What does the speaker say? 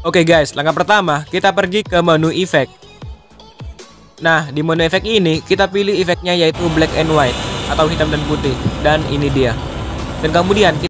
Oke guys, langkah pertama kita pergi ke menu efek. Nah, di menu efek ini kita pilih efeknya yaitu black and white atau hitam dan putih, dan ini dia. Dan kemudian